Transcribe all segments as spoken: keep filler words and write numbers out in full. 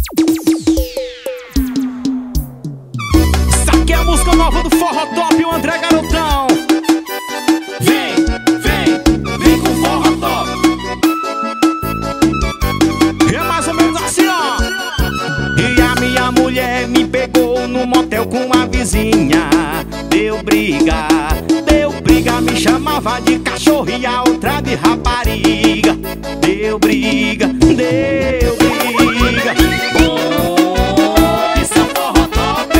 Isso aqui é a música nova do Forró Top, o André Garotão. Vem, vem, vem com o Forró Top. É mais ou menos assim, ó. E a minha mulher me pegou no motel com a vizinha. Deu briga, deu briga, me chamava de cachorro e a outra de rapariga. Deu briga, deu briga. Oh, isso é Forró Top.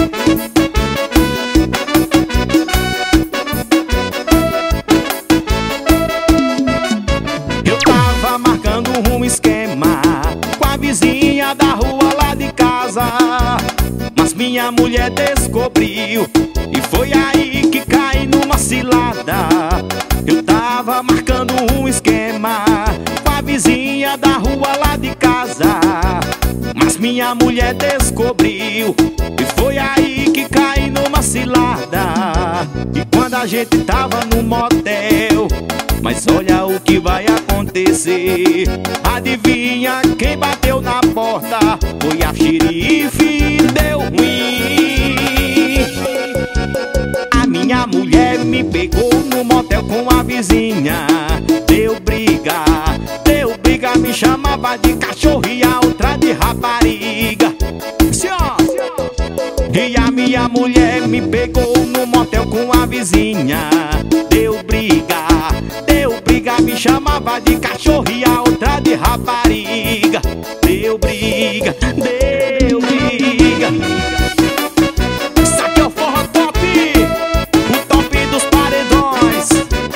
Eu tava marcando um esquema com a vizinha da rua lá de casa, mas minha mulher descobriu e foi aí que caí numa cilada. Eu tava marcando um esquema com a vizinha da rua lá de casa, mas minha mulher descobriu e foi aí que caí numa cilada. E quando a gente tava no motel, mas olha o que vai acontecer. Adivinha quem bateu na porta? Foi a xerife, deu ruim. A minha mulher me pegou no motel com a vizinha. Deu briga, deu briga, me chamava de cachorro e a outra de rapariga. Senhor. E a minha mulher me pegou no motel com a vizinha. Deu briga, deu briga, me chamava de cachorro e a outra de rapariga. Deu briga, deu briga. Isso aqui é o Forró Top, o top dos paredões.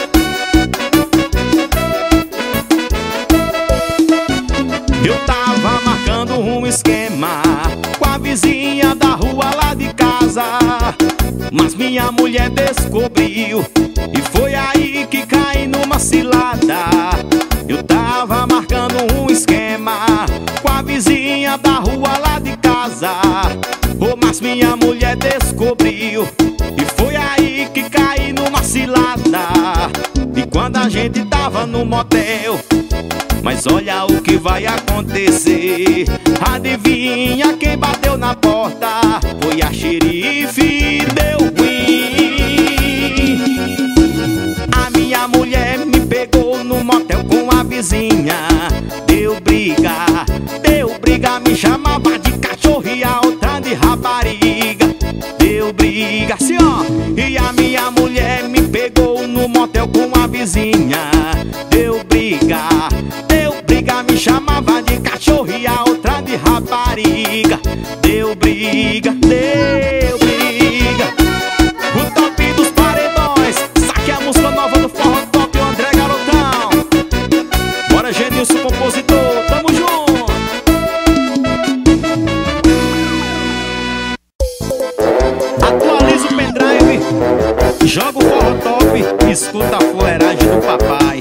Eu tava marcando um esquema com a vizinha da rua lá de casa, mas minha mulher descobriu e foi aí que caí numa cilada. Eu tava marcando um esquema com a vizinha da rua lá de casa, oh, mas minha mulher descobriu e foi aí que caí numa cilada. E quando a gente tava no motel, mas olha o que vai acontecer. Adivinha quem bateu na porta? Foi a xerife, deu ruim. A minha mulher me pegou no motel com a vizinha. Deu briga, deu briga, me chamava de cachorro e a outra de rapariga. Deu briga, assim ó. E a minha mulher me pegou no motel com a vizinha. Deu briga, deu briga, me chamava de cachorro e a outra de rapariga. Deu briga, deu briga. O top dos paredões. Saque a música nova do Forró Top, o André Garotão. Bora, Genilson, compositor, tamo junto. Atualiza o pendrive, joga o Forró Top, escuta a fuleiragem do papai.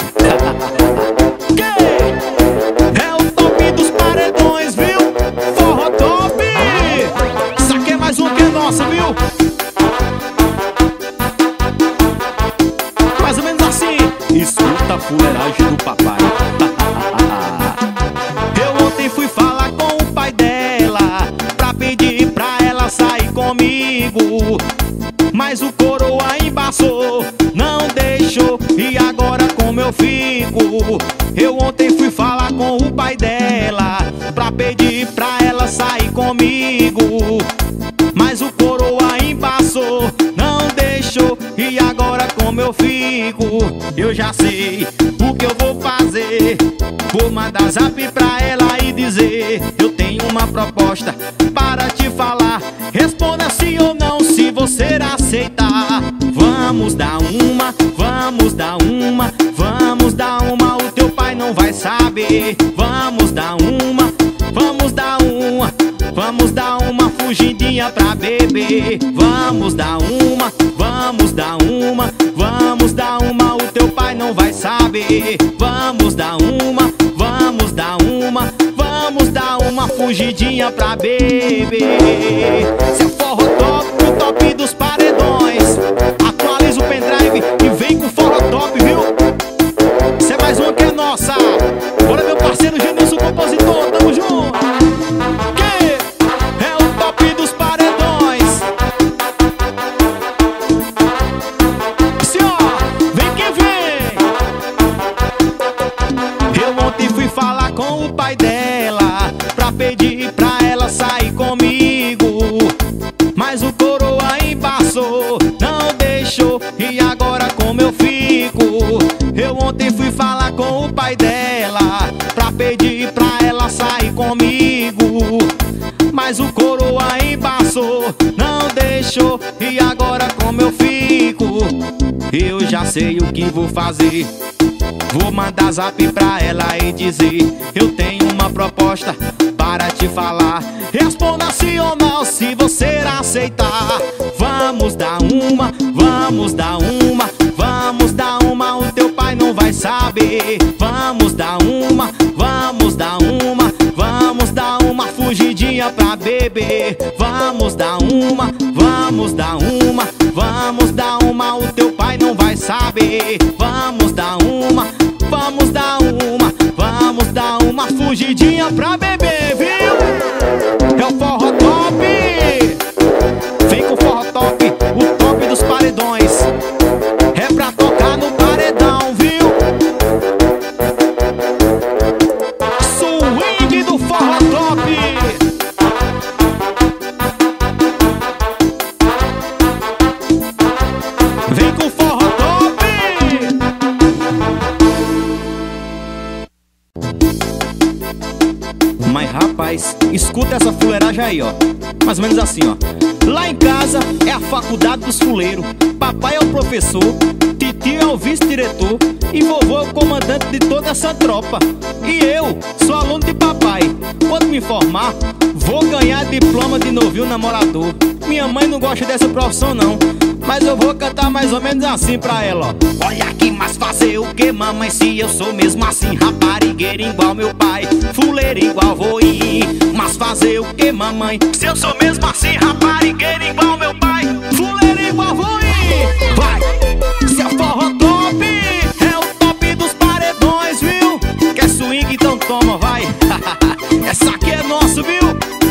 É o top dos paredões, viu? Forró Top. Isso aqui é mais um que é nossa, viu? Mais ou menos assim. Escuta a fuleiragem do papai. Eu ontem fui falar com o pai dela pra pedir pra ela sair comigo, mas o coroa embaçou, não deixou. E agora como eu fico? Eu ontem fui falar com o pai dela pra pedir pra ela sair comigo, mas o coroa embaçou, não deixou. E agora como eu fico? Eu já sei o que eu vou fazer. Vou mandar zap pra ela e dizer: eu tenho uma proposta para te falar. Responda sim ou não, se você aceitar. Vamos dar uma, vamos dar uma, vamos dar uma. O teu pai não vai saber. Vamos dar uma, vamos dar uma, vamos dar uma fugidinha pra beber. Vamos dar uma, vamos dar uma, vamos dar uma. O teu pai não vai saber. Vamos dar uma, vamos dar uma, vamos dar uma fugidinha pra beber. Seu Forró Top, o top dos paredões. Atualiza o pendrive e vem com o Forró Top, viu? Isso é mais uma que é nossa. Bora, meu parceiro Genilson, compositor, tamo junto. Que? pedir pra ela sair comigo, mas o coroa embaçou, não deixou, e agora como eu fico? Eu ontem fui falar com o pai dela pra pedir pra ela sair comigo, mas o coroa embaçou, não deixou, e agora como eu fico? Eu já sei o que vou fazer. Vou mandar zap pra ela e dizer: eu tenho uma proposta para te falar. Responda sim ou não, se você aceitar. Vamos dar uma, vamos dar uma, vamos dar uma, o teu pai não vai saber. Vamos dar uma, vamos dar uma, vamos dar uma fugidinha pra beber. Vamos dar uma, vamos dar uma, vamos dar uma, o teu pai não vai saber. Vamos dar uma, vamos dar uma, vamos dar uma fugidinha pra beber, viu? É o forró top. Vem com o forró top, o top dos paredões. É pra tocar no paredão, viu? Swing do forró top. Vem com o forró top. Mas rapaz, escuta essa fuleiragem aí, ó. Mais ou menos assim, ó. Lá em casa é a faculdade dos fuleiros. Papai é o professor, titio é o vice-diretor e vovô é o comandante de toda essa tropa. E eu sou aluno de papai. Quando me formar, vou ganhar diploma de novinho namorador. Minha mãe não gosta dessa profissão não, mas eu vou cantar mais ou menos assim pra ela, ó. Olha aqui, mas fazer o que, mamãe, se eu sou mesmo assim raparigueiro igual meu pai, fuleiro igual vou ir. Mas fazer o que, mamãe, se eu sou mesmo assim raparigueiro igual meu pai, fuleiro igual vou ir. Vai, se é forró top, é o top dos paredões, viu? Quer swing, então toma, vai. Essa aqui é nosso, viu?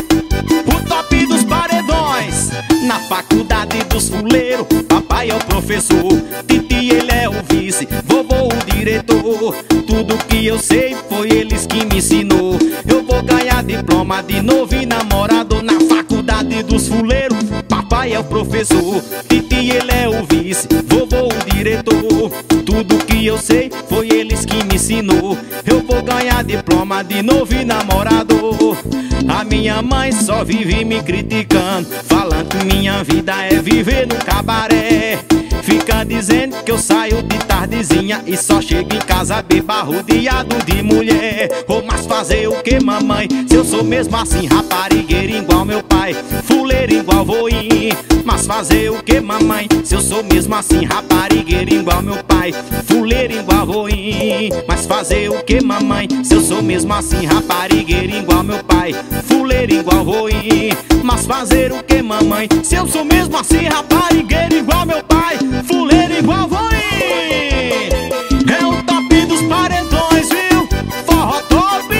O top dos paredões. Na faculdade dos fuleiros, papai é o professor, titi ele é o vice, vovô o diretor. Tudo que eu sei foi eles que me ensinou. Eu vou ganhar diploma de novo e namorado. Na faculdade dos fuleiros, papai é o professor, titi ele é o vice, vovô o diretor. Tudo que eu sei foi eles que me ensinou. Eu vou ganhar diploma de novo e namorado. A minha mãe só vive me criticando, falando que minha vida é viver no cabaré. Fica dizendo que eu saio de tardezinha e só chego em casa beba rodeado de mulher. Ou mas fazer o que, mamãe, se eu sou mesmo assim raparigueiro igual meu pai, fuleiro igual vou ir. Mas fazer o que, mamãe, se eu sou mesmo assim raparigueiro igual meu pai, fuleiro igual vou ir. Mas fazer o que, mamãe, se eu sou mesmo assim raparigueiro igual meu pai, fuleiro igual vou ir. Mas fazer o que, mamãe, se eu sou mesmo assim raparigueiro igual meu pai, fuleiro igual vou ir. É o top dos paredões, viu? Forró top.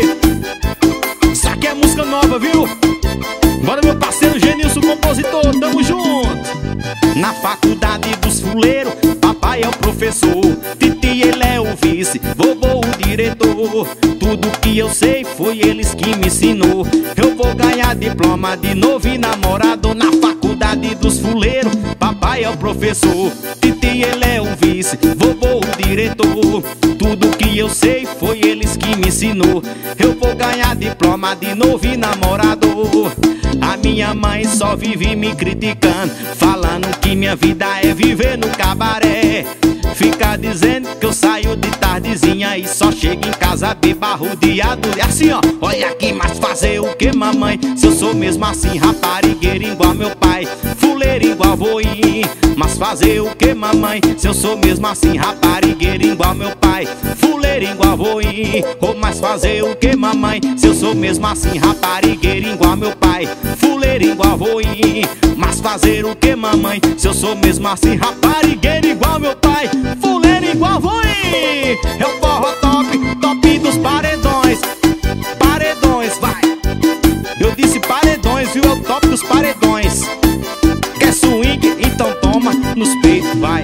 Isso aqui é música nova, viu? Bora, meu parceiro Genilson, compositor, tamo junto. Na faculdade dos fuleiros, papai é o professor, titi ele é o vice, vovô o diretor. Tudo que eu sei foi eles que me ensinou. Eu vou ganhar diploma de novo e namorado. Na faculdade dos fuleiros, papai é o professor, titi ele é o vice, vovô o diretor. Tudo que eu sei foi eles que me ensinou. Eu vou ganhar diploma de novo e namorado. A minha mãe só vive me criticando, falando que minha vida é viver no cabaré. Fica dizendo que eu saio de tardezinha e só chego em casa beba rodeado. É assim, ó, olha aqui, mas fazer o que, mamãe, se eu sou mesmo assim raparigueiro igual meu pai, fuleiro igual vou ir. Mas fazer o que, mamãe, se eu sou mesmo assim raparigueiro igual meu pai, fuleiro igual vou ir. Ou mas fazer o que, mamãe, se eu sou mesmo assim raparigueiro igual meu pai, fuleiro igual vou ir. Mas fazer o que, mamãe, se eu sou mesmo assim raparigueiro igual meu pai, fuleiro igual vou ir. É o forró top, top dos paredões. Paredões, vai. Eu disse paredões, viu? É o top dos paredões. Quer swing? Então toma nos peitos, vai.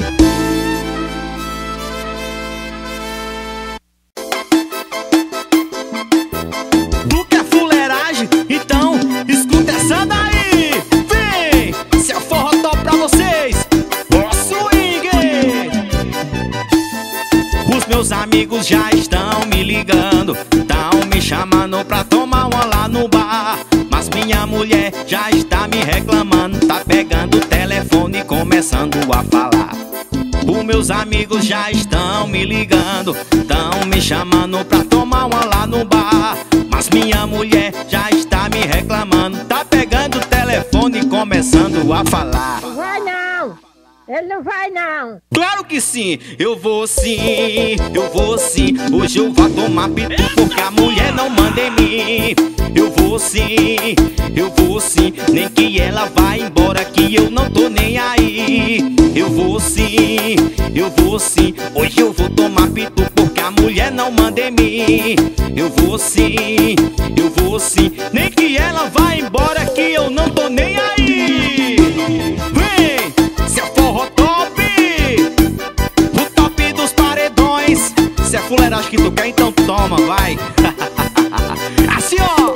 Tu quer fuleiragem? amigos já estão me ligando, tão me chamando pra tomar uma lá no bar. Mas minha mulher já está me reclamando, tá pegando o telefone e começando a falar. Os meus amigos já estão me ligando, tão me chamando pra tomar uma lá no bar. Mas minha mulher já está me reclamando, tá pegando o telefone e começando a falar. Vai não! Ele não vai não! Claro que sim, eu vou sim, eu vou sim. Hoje eu vou tomar pitu porque a mulher não manda em mim. Eu vou sim, eu vou sim, nem que ela vá embora que eu não tô nem aí. Eu vou sim, eu vou sim, hoje eu vou tomar pitu porque a mulher não manda em mim. Eu vou sim, eu vou sim, nem que ela vá embora que eu não tô nem aí. Vem, se é forró top, o top dos paredões. Se é fuleiragem que tu quer, então toma, vai. Assim ó.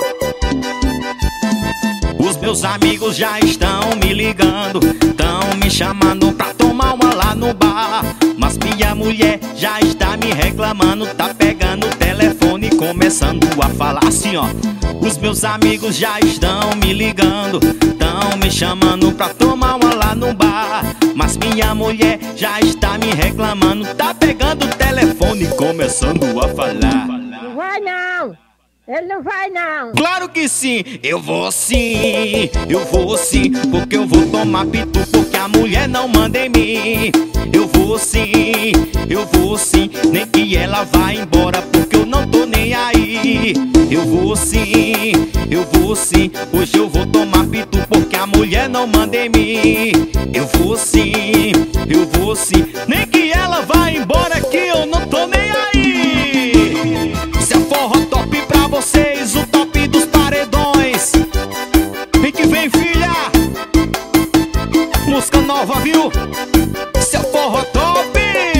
Os meus amigos já estão me ligando, tão me chamando pra tomar uma lá no bar. Mas minha mulher já está me reclamando, tá pegando o telefone e começando a falar. Assim ó. Os meus amigos já estão me ligando, tão me chamando pra tomar uma lá no bar. Mas minha mulher já está me reclamando, tá pegando o telefone e começando a falar. Não vai não! Ele não vai não! Claro que sim, eu vou sim, eu vou sim, porque eu vou tomar pitu porque a mulher não manda em mim. Eu vou sim, eu vou sim, nem que ela vá embora porque eu não tô nem aí. Eu vou sim, eu vou sim, hoje eu vou tomar pitu porque a mulher não manda em mim. Eu vou sim, eu vou sim, nem que ela vá embora que eu não tô nem aí. Se é forró top pra vocês, o top dos paredões. Vem que vem, filha. Música nova, viu? Se é forró top.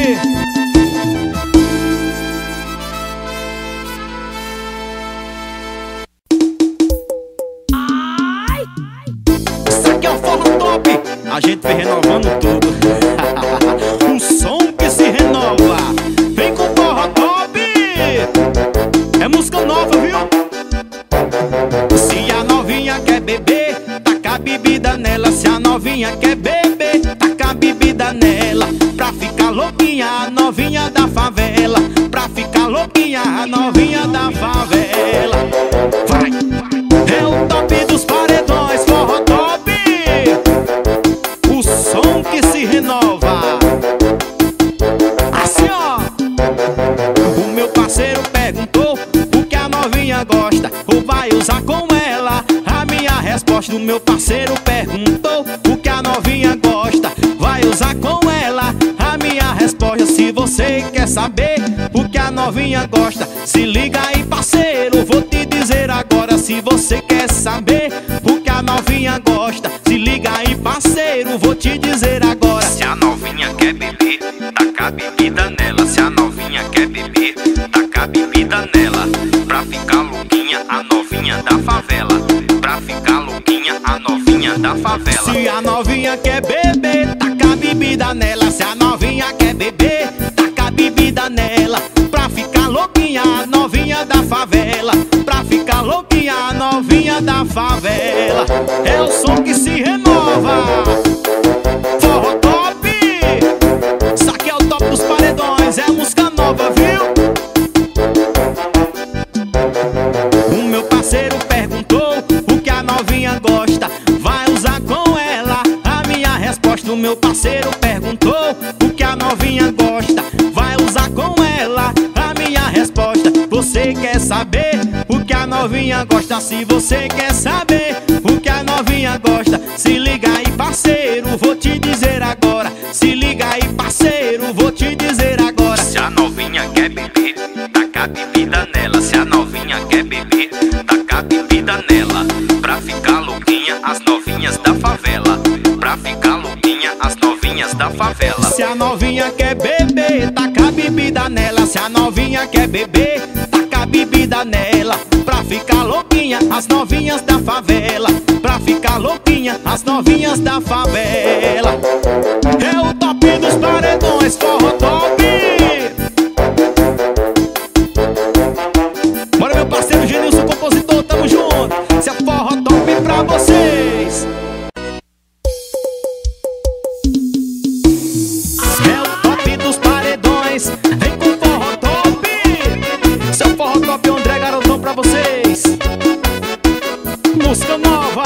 Ai. Isso aqui é o forró top. A gente vem renovando tudo. Um som que se renova. Vem com o forró top. É música nova, viu? Se a novinha quer beber, taca a bebida nela. Se a novinha quer beber, taca a bebida nela. Pra ficar louquinha, a novinha da favela. Pra ficar louquinha, a novinha da favela. Vai! É o top dos paredões, forró top. O som que se renova. Assim ó. O meu parceiro perguntou o que a novinha gosta ou vai usar com ela. A minha resposta do meu parceiro perguntou o que a novinha gosta, vai usar com ela. A minha resposta, se você quer saber o que a novinha gosta, se liga aí parceiro, vou te dizer agora. Se você quer saber o que a novinha gosta, se liga aí parceiro, vou te dizer agora. Se a novinha quer beber, taca a bebida nela. Se a novinha quer beber, taca a bebida nela. Pra ficar louquinha, a novinha da favela. Pra ficar louquinha, a novinha da favela. Se a novinha quer beber, taca a bebida nela. Se a novinha quer beber, taca a bebida nela. Pra ficar louquinha, a novinha da favela. Pra ficar louquinha, a novinha da favela. É o som que se renova. Forró top. Isso aqui é o top dos paredões, é música nova, viu? O meu parceiro perguntou o que a novinha gosta, vai usar com ela. A minha resposta, o meu parceiro perguntou o que a novinha gosta, vai usar com ela. A minha resposta, você quer saber o que a novinha gosta? Se você quer saber o que a novinha gosta, se liga aí parceiro, vou te dizer agora. Se liga aí parceiro, vou te dizer agora. Se a novinha quer beber, taca a bebida nela. Se a novinha quer beber, taca a bebida nela. Pra ficar louquinha, as novinhas da favela. Pra ficar louquinha, as novinhas da favela. Se a novinha quer beber, taca a bebida nela. Se a novinha quer beber, taca a bebida nela. Pra ficar louquinha, as novinhas da favela. Pra ficar louquinha, as novinhas da favela. É o top dos paredões, forró top. pra vocês. É o top dos paredões, vem com forró top. Seu forró top, André Garotão pra vocês. Música nova.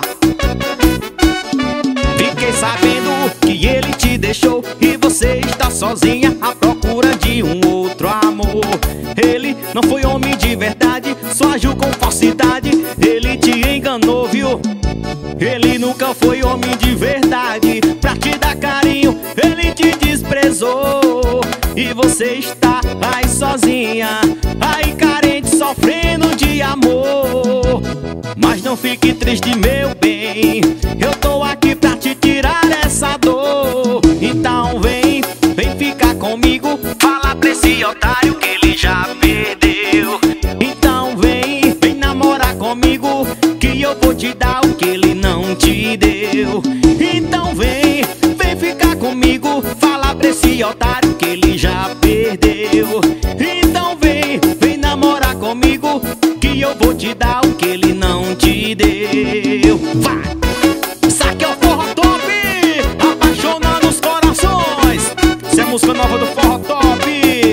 Fiquei sabendo que ele te deixou e você está sozinha à procura de um outro amor. Ele não foi homem de verdade, só agiu com falsidade. Ele te enganou, viu? Ele nunca foi homem de verdade. Pra te dar carinho, ele te desprezou. E você está aí sozinha, aí carente, sofrendo de amor. Mas não fique triste, meu bem, eu tô aqui pra te tirar essa dor. Então vem, vem ficar comigo, fala pra esse otário que ele já perdeu. Então vem, vem namorar comigo, que eu vou te dar o que ele não te deu. Então vem, vem ficar comigo, fala pra esse otário que ele já perdeu. Então vem, vem namorar comigo, que eu vou te dar o que ele não te deu. Vai! Saque é o forró top, apaixonando os corações. Essa é a música nova do forró top,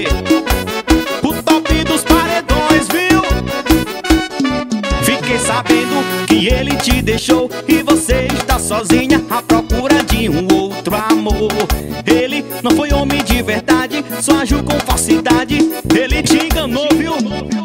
o top dos paredões, viu? Fiquei sabendo que ele te deixou e você está sozinha à procura de um outro amor. Ele não foi homem de verdade, só agiu com falsidade. Ele te enganou, viu?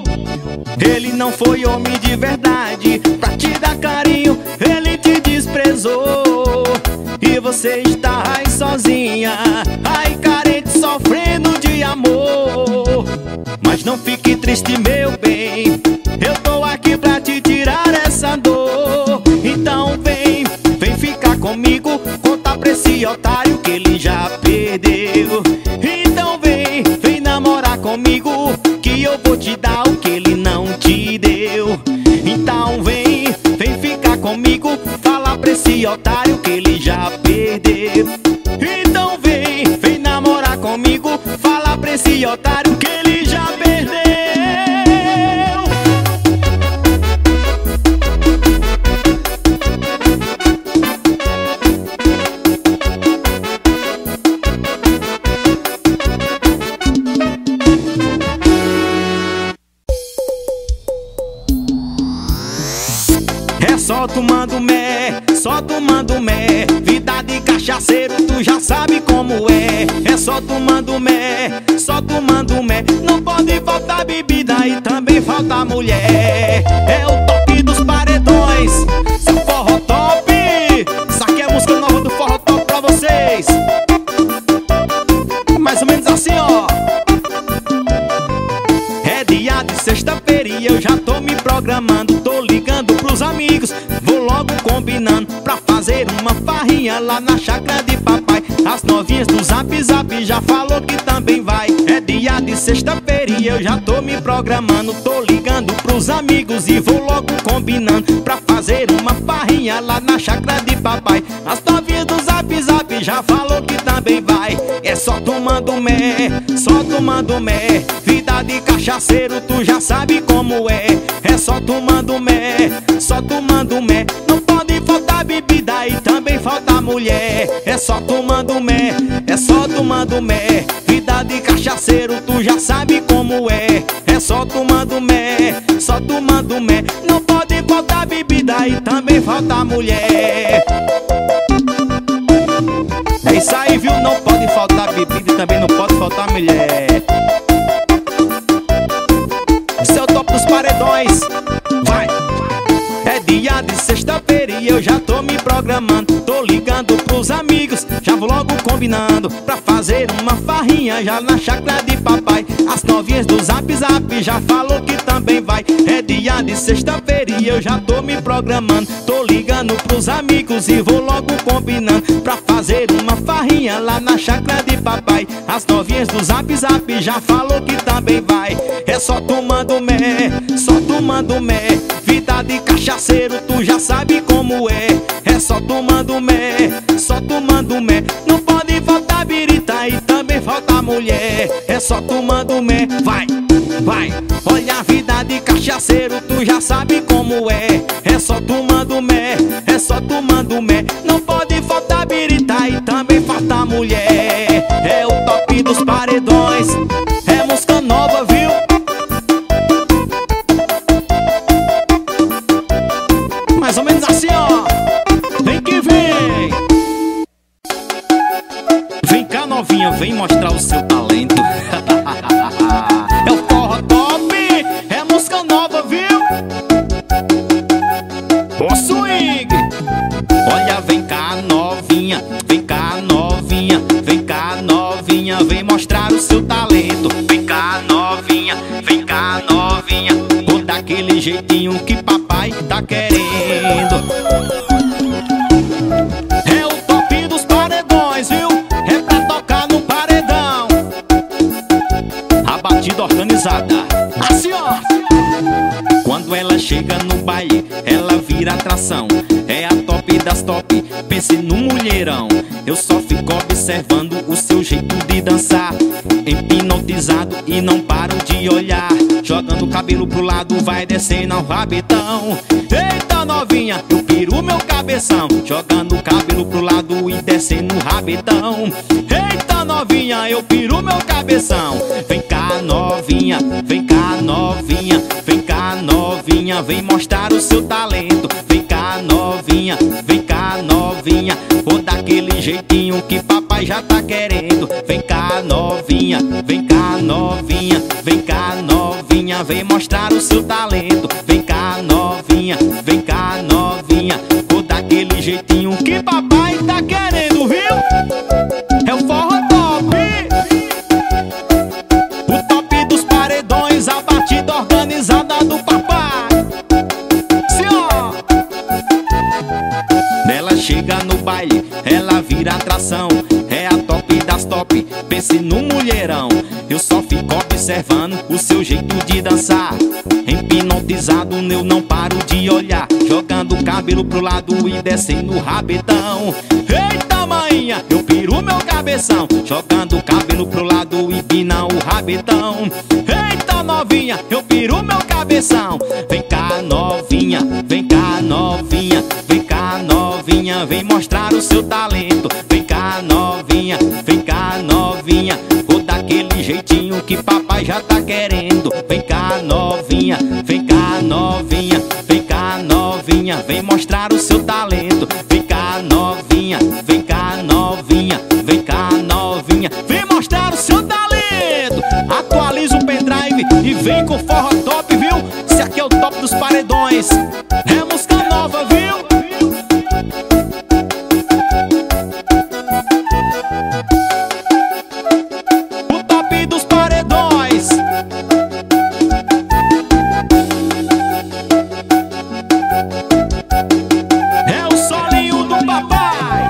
Ele não foi homem de verdade, pra te dar carinho, ele te desprezou. E você está aí sozinha, aí carente, sofrendo de amor. Mas não fique triste, meu bem, eu tô aqui pra te tirar essa dor. Então vem, vem ficar comigo, conta pra esse otário que ele já perdeu. Então vem, vem namorar comigo, que eu vou te dar o que ele não te deu. Então vem, vem ficar comigo, fala pra esse otário que ele já perdeu. Então vem, vem namorar comigo, fala pra esse otário que ele já perdeu. É só tomando mé, só tomando mé, vida de cachaceiro tu já sabe como é. É só tomando mé, só tomando mé, não pode faltar bebida e também faltar mulher. É o top dos paredões, seu forró top. Isso aqui é a música nova do forró top pra vocês. Mais ou menos assim, ó. É dia de sexta-feira e eu já tô me programando, tô ligando pros amigos, vou logo combinando pra fazer uma farrinha lá na chácara de papai. As novinhas do Zap Zap já falou que também vai. É dia de sexta-feira e eu já tô me programando, tô ligando pros amigos e vou logo combinando pra fazer uma farrinha lá na chácara de papai. As novinhas do Zap Zap já falou que também vai. É só tomando mé, só tomando mé, vida de cachaceiro tu já sabe como é. É só tomando mé, só tomando mé, não pode faltar bebida e também faltar mulher. É só tomando mé, é só tomando mé, vida de cachaceiro tu já sabe como é. É só tomando mé, só tomando mé, não pode faltar bebida e também faltar mulher. É isso aí, viu? Não pode faltar bebida e também não pode faltar mulher. Esse é o top dos paredões. Vai! É dia de sexta-feira e eu já tô me programando, tô ligando pros amigos, já vou logo combinando pra fazer uma farrinha já na chácara de papai. As novinhas do Zap Zap já falou que também vai. É dia de sexta-feira e eu já tô me programando, tô ligando pros amigos e vou logo combinando pra fazer uma farrinha lá na chácara de papai. As novinhas do Zap Zap já falou que também vai. É só tomando mé, só tomando mé, vida de cachaceiro tu já sabe como é. É só tomando mé, só tomando mé, não pode faltar birita e também faltar mulher. É só tomando mé, vai, vai. Olha a vida de cachaceiro tu já sabe como é. É é só tomando mé, é só tomando mé. Não pode faltar birita e também faltar mulher. É o top dos paredões, é música nova, viu? Mais ou menos assim, ó. Vem que vem. Vem cá, novinha, vem mostrar o seu talento. É o forró top, é música nova, viu? O swing. Olha, vem cá, novinha, vem cá, novinha, vem cá, novinha, vem mostrar o seu talento. Vem cá, novinha, vem cá, novinha, com daquele jeitinho que papai tá querendo. É o top dos paredões, viu? É pra tocar no paredão. A batida organizada, assim ó. Quando ela chega no baile, ela vira atração. É a top das top, pense no mulherão. Eu só fico observando o seu jeito de dançar, hipnotizado e não paro de olhar. Jogando o cabelo pro lado, vai descendo ao rabetão. Eita, novinha, eu piro meu cabeção. Jogando o cabelo pro lado e descendo o rabetão. Eita, novinha, eu piro meu cabeção. Vem cá, novinha, vem cá, novinha, vem cá, novinha, vem mostrar o seu talento. Vem cá, novinha, vem cá, novinha, ou daquele jeitinho que papai já tá querendo. Vem cá, novinha, vem cá, novinha, vem cá, novinha, vem mostrar o seu talento. Vem cá, novinha, vem cá, novinha, ou daquele jeitinho que papai tá querendo, viu? É o forró top, o top dos paredões, a batida organizada do papai. Senhor, ela chega no baile, ela vira atração. É a top das top, pense no mulherão. Eu só fico observando o seu jeito de dançar, hipnotizado, eu não paro de olhar. Jogando o cabelo pro lado e descendo o rabetão. Eita, maninha, eu piro meu cabeção. Jogando o cabelo pro lado e pina o rabetão. Eita, novinha, eu piro meu cabeção. Vem cá, novinha, vem cá, novinha, vem cá, novinha, vem mostrar o seu talento. Vem cá, novinha, vem cá, novinha, ou daquele jeitinho que papai já tá querendo. Vem cá, novinha, vem cá, novinha, vem cá, novinha, vem mostrar o seu talento. Vem cá, novinha, vem cá, novinha, vem cá, novinha, vem mostrar o seu talento. Atualiza o pendrive e vem com forró top, viu? Esse aqui é o top dos paredões, é música nova, viu? O top dos paredões. É o solinho do papai.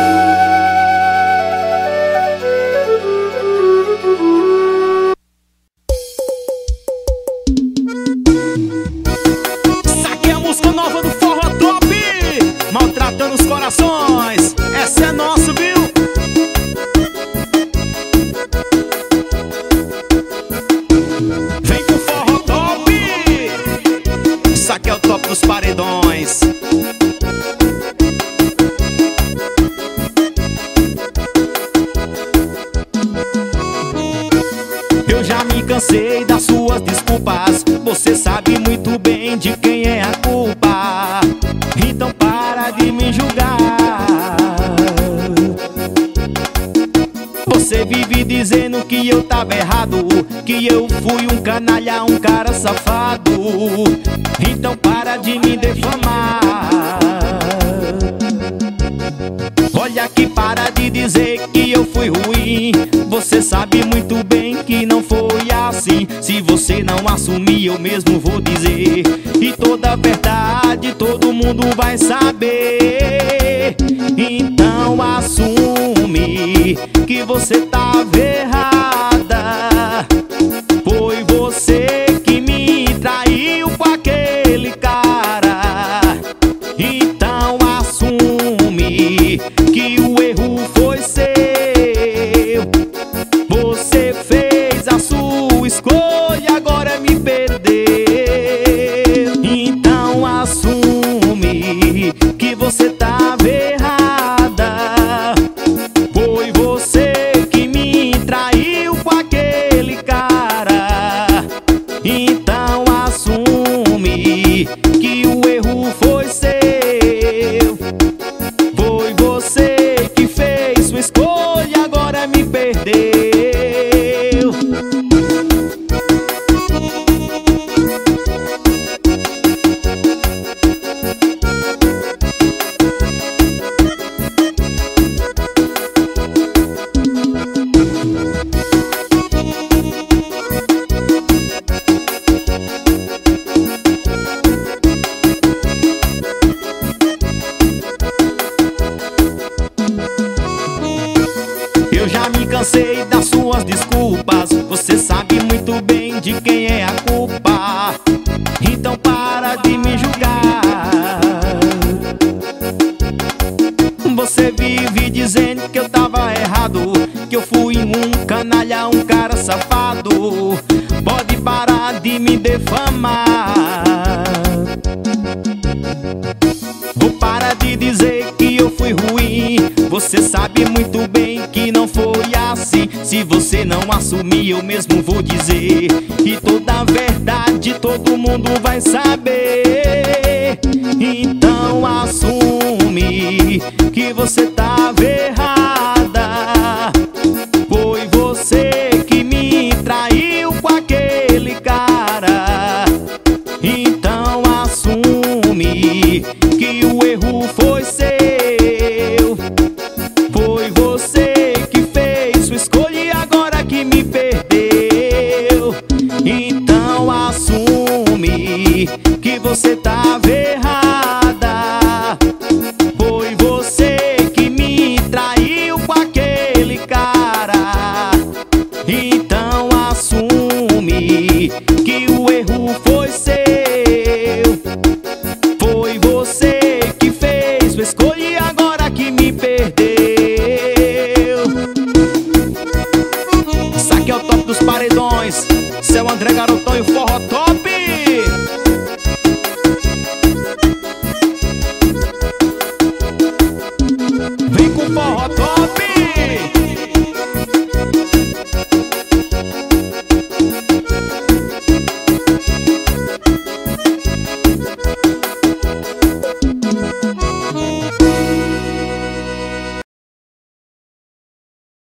Essa aqui é a música nova do forró top, maltratando os corações. Essa é nossa, viu? Vem com forró top. Isso aqui é o top dos paredões. Eu já me cansei das suas desculpas. Você sabe muito bem de quem é a culpa. Então para de me julgar. Você vive dizendo que eu tava errado, que eu fui um canalha, um cara safado. Então para de me defamar. Olha que para de dizer que eu fui ruim. Você sabe muito bem que não foi assim. Se você não assumir, eu mesmo vou dizer. E toda a verdade todo mundo vai saber. Então assume que você tava errada. Foi você que me traiu com aquele cara. Então assume que o erro foi seu. Você fez a sua escolha, agora me perdeu. Então assume que você tava errada. Foi você que me traiu com aquele cara. Então assume que o erro foi seu. Foi você que fez sua escolha e agora me perdeu. Eu já me cansei das suas desculpas. Você sabe muito bem de quem é a culpa. Então para de me julgar. Você vive dizendo que eu tava errado, que eu fui um canalha, um cara safado. Pode parar de me defamar. Vou parar de dizer que eu fui ruim. Você sabe muito bem que não foi assim. Se você não assumir, eu mesmo vou dizer. E toda a verdade todo mundo vai saber. Então assume que você tava errada. Foi você que me traiu com aquele cara. Então assume